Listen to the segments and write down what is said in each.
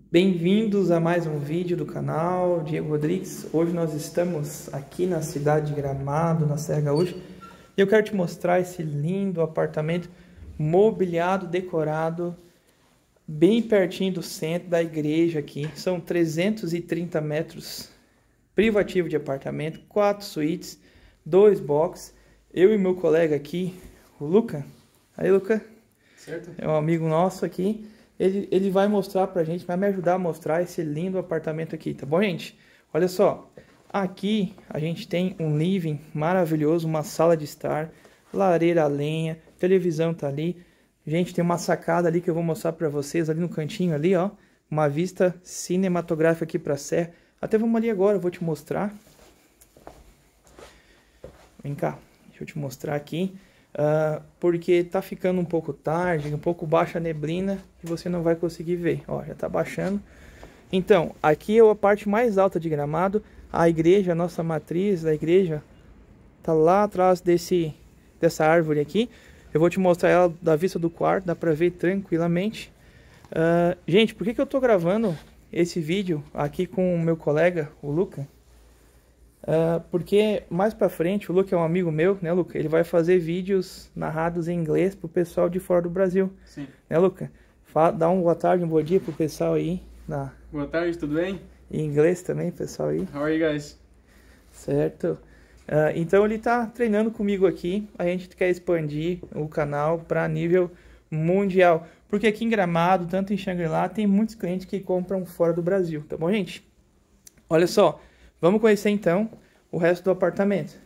Bem-vindos a mais um vídeo do canal Diego Rodrigues. Hoje nós estamos aqui na cidade de Gramado, na Serra Gaúcha, e eu quero te mostrar esse lindo apartamento mobiliado, decorado, bem pertinho do centro da igreja aqui. São 330 metros, privativo de apartamento, 4 suítes, 2 boxes. Eu e meu colega aqui, o Luca. Aí, Luca. Certo. É um amigo nosso aqui. Ele vai mostrar pra gente, vai me ajudar a mostrar esse lindo apartamento aqui, tá bom, gente? Olha só, aqui a gente tem um living maravilhoso, uma sala de estar, lareira a lenha, televisão tá ali. Gente, tem uma sacada ali que eu vou mostrar pra vocês, ali no cantinho ali, ó. Uma vista cinematográfica aqui pra serra. Até vamos ali agora, eu vou te mostrar. Vem cá, deixa eu te mostrar aqui. Porque tá ficando um pouco tarde, um pouco baixa a neblina e você não vai conseguir ver. Ó, já tá baixando. Então, aqui é a parte mais alta de Gramado. A igreja, a nossa matriz da igreja, tá lá atrás dessa árvore aqui. Eu vou te mostrar ela da vista do quarto, dá pra ver tranquilamente. Gente, por que eu tô gravando esse vídeo aqui com o meu colega, o Luca? Porque mais pra frente, o Luca é um amigo meu, né, Luca? Ele vai fazer vídeos narrados em inglês pro pessoal de fora do Brasil. Sim. Né, Luca? Dá uma boa tarde, um bom dia pro pessoal aí. Boa tarde, tudo bem? Em inglês também, pessoal aí. How are you guys? Certo. Então ele tá treinando comigo aqui. A gente quer expandir o canal para nível mundial. Porque aqui em Gramado, tanto em Xangri-Lá, tem muitos clientes que compram fora do Brasil. Tá bom, gente? Olha só. Vamos conhecer então o resto do apartamento.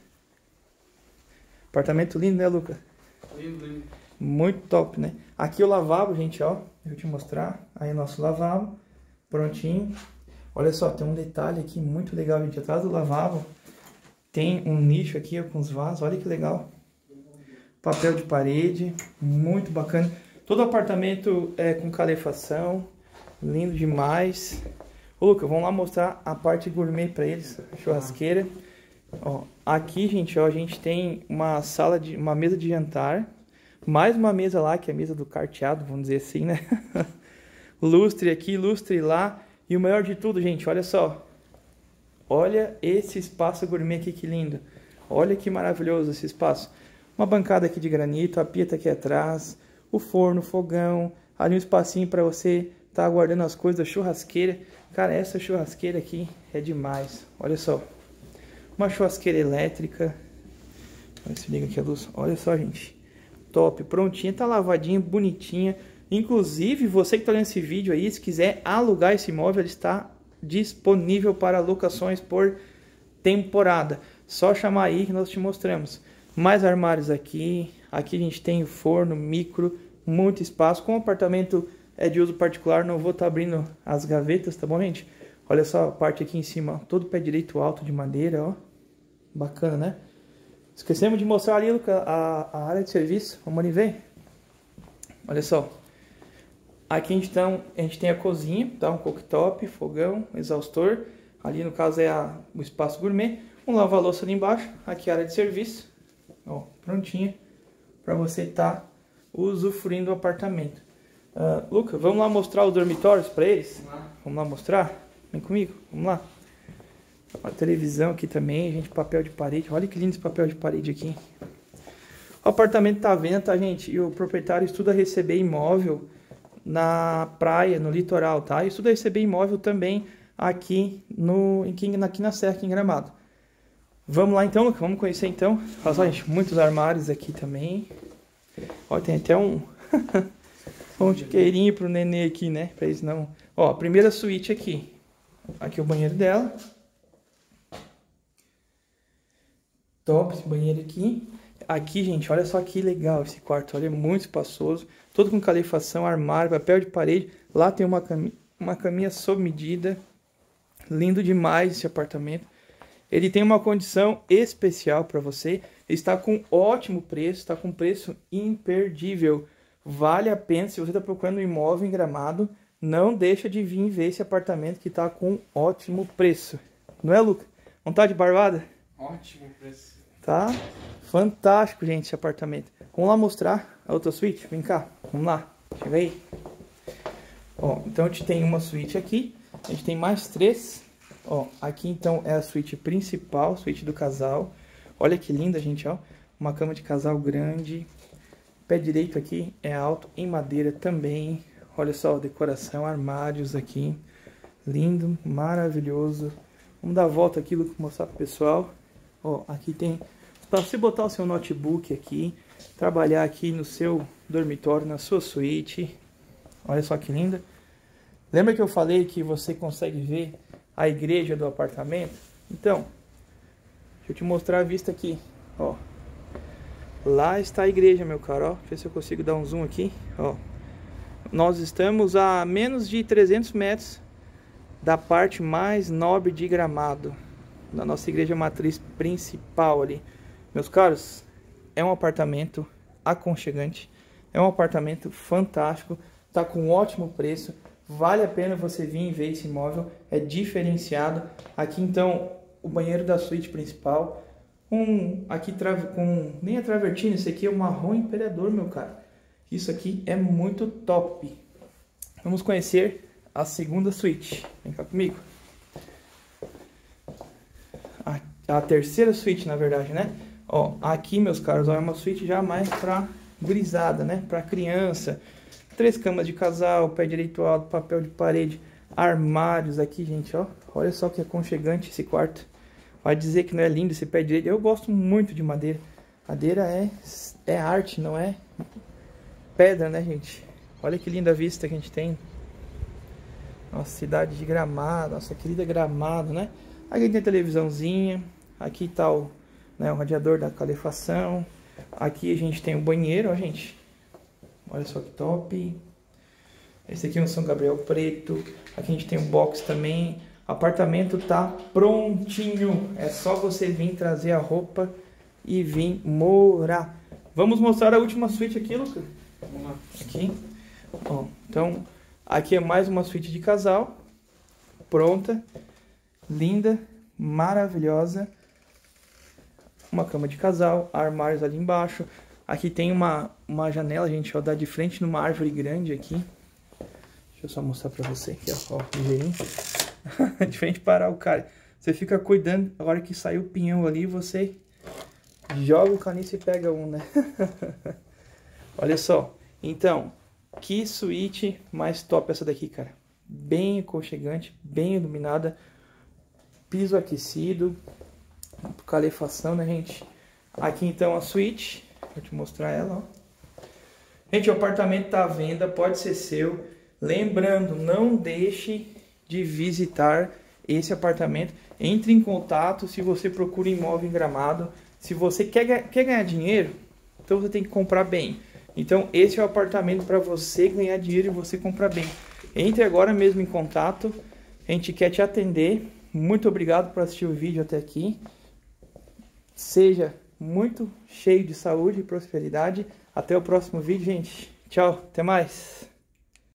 Apartamento lindo, né, Luca? Lindo, lindo. Muito top, né? Aqui o lavabo, gente, ó. Deixa eu te mostrar. Aí o nosso lavabo. Prontinho. Olha só, tem um detalhe aqui muito legal, gente. Atrás do lavabo tem um nicho aqui ó, com os vasos. Olha que legal. Papel de parede. Muito bacana. Todo apartamento é com calefação. Lindo demais. Ô, Luca, vamos lá mostrar a parte gourmet para eles, a churrasqueira. Ó, aqui, gente, ó, a gente tem uma mesa de jantar, mais uma mesa lá, que é a mesa do carteado, vamos dizer assim, né? Lustre aqui, lustre lá. E o melhor de tudo, gente, olha só. Olha esse espaço gourmet aqui, que lindo. Olha que maravilhoso esse espaço. Uma bancada aqui de granito, a pia tá aqui atrás, o forno, o fogão, ali um espacinho para você tá guardando as coisas da churrasqueira. Cara, essa churrasqueira aqui é demais. Olha só. Uma churrasqueira elétrica. Olha se liga aqui a luz. Olha só, gente. Top. Prontinha. Tá lavadinha, bonitinha. Inclusive, você que tá olhando esse vídeo aí, se quiser alugar esse imóvel, ele está disponível para locações por temporada. Só chamar aí que nós te mostramos. Mais armários aqui. Aqui a gente tem o forno, micro, muito espaço. Com o apartamento é de uso particular, não vou estar abrindo as gavetas, tá bom, gente? Olha só a parte aqui em cima, ó, todo pé direito alto de madeira, ó. Bacana, né? Esquecemos de mostrar ali, Luca, a área de serviço. Vamos ali ver? Olha só. Aqui então, a gente tem a cozinha, tá? Um cooktop, fogão, exaustor. Ali, no caso, é o espaço gourmet. Um lava-louça ali embaixo. Aqui a área de serviço. Ó, prontinha. Para você estar usufruindo do apartamento. Luca, vamos lá mostrar os dormitórios para eles? Vamos lá mostrar? Vem comigo, vamos lá. A televisão aqui também, gente, papel de parede. Olha que lindo esse papel de parede aqui. O apartamento tá à venda, tá, gente? E o proprietário estuda receber imóvel na praia, no litoral, tá? E estuda receber imóvel também aqui na Serra, aqui em Gramado. Vamos lá então, Luca, vamos conhecer então. Olha só, gente, muitos armários aqui também. Olha, tem até um... um chiqueirinho pro nenê aqui, né? Pra eles não... Ó, a primeira suíte aqui. Aqui é o banheiro dela. Top esse banheiro aqui. Aqui, gente, olha só que legal esse quarto. Olha, é muito espaçoso. Todo com calefação, armário, papel de parede. Lá tem uma caminha sob medida. Lindo demais esse apartamento. Ele tem uma condição especial para você. Ele está com ótimo preço. Está com preço imperdível. Vale a pena, se você está procurando um imóvel em Gramado, não deixa de vir ver esse apartamento que está com ótimo preço. Não é, Luca? Vontade de barbada? Ótimo preço. Tá fantástico, gente, esse apartamento. Vamos lá mostrar a outra suíte? Vem cá, vamos lá. Chega aí. Ó, então a gente tem uma suíte aqui, a gente tem mais 3. Ó, aqui então é a suíte principal, suíte do casal. Olha que linda, gente, ó. Uma cama de casal grande. Pé direito aqui é alto, em madeira também. Olha só a decoração, armários aqui. Lindo, maravilhoso. Vamos dar a volta aqui, Luca, mostrar pro pessoal. Ó, aqui tem para você botar o seu notebook aqui, trabalhar aqui no seu dormitório, na sua suíte. Olha só que linda. Lembra que eu falei que você consegue ver a igreja do apartamento? Então, deixa eu te mostrar a vista aqui, ó. Lá está a igreja, meu caro, ó. Deixa eu ver se eu consigo dar um zoom aqui, ó. Nós estamos a menos de 300 metros da parte mais nobre de Gramado, da nossa igreja matriz principal ali. Meus caros, é um apartamento aconchegante, é um apartamento fantástico, tá com um ótimo preço, vale a pena você vir e ver esse imóvel, é diferenciado. Aqui então, o banheiro da suíte principal, aqui com nem a travertina, esse aqui é o marrom imperador, meu cara. Isso aqui é muito top. Vamos conhecer a segunda suíte. Vem cá comigo. A terceira suíte, na verdade, né? Ó, aqui, meus caros, ó, é uma suíte já mais pra gurizada, né? Pra criança. 3 camas de casal, pé direito alto, papel de parede, armários aqui, gente, ó. Olha só que aconchegante esse quarto. Vai dizer que não é lindo esse pé direito. Eu gosto muito de madeira. Madeira é arte, não é pedra, né, gente? Olha que linda vista que a gente tem. Nossa, cidade de Gramado, nossa querida Gramado, né? Aqui tem a televisãozinha. Aqui tá o radiador da calefação. Aqui a gente tem o banheiro, ó, gente. Olha só que top. Esse aqui é um São Gabriel preto. Aqui a gente tem um box também. O apartamento tá prontinho. É só você vir trazer a roupa e vir morar. Vamos mostrar a última suíte aqui, Lucas. Vamos lá. Aqui. Ó, então, aqui é mais uma suíte de casal. Pronta. Linda. Maravilhosa. Uma cama de casal. Armários ali embaixo. Aqui tem uma janela, gente, ó, dá de frente numa árvore grande aqui. Deixa eu só mostrar pra você aqui, ó, ligeirinho. De frente para o cara. Você fica cuidando, a hora que sair o pinhão ali, você joga o caniço e pega um, né? Olha só. Então, que suíte mais top essa daqui, cara. Bem aconchegante, bem iluminada. Piso aquecido. Calefação, né, gente? Aqui, então, a suíte. Vou te mostrar ela, ó. Gente, o apartamento tá à venda, pode ser seu. Lembrando, não deixe de visitar esse apartamento. Entre em contato se você procura imóvel em Gramado. Se você quer ganhar dinheiro, então você tem que comprar bem. Então, esse é o apartamento para você ganhar dinheiro e você comprar bem. Entre agora mesmo em contato. A gente quer te atender. Muito obrigado por assistir o vídeo até aqui. Seja muito cheio de saúde e prosperidade. Até o próximo vídeo, gente. Tchau, até mais.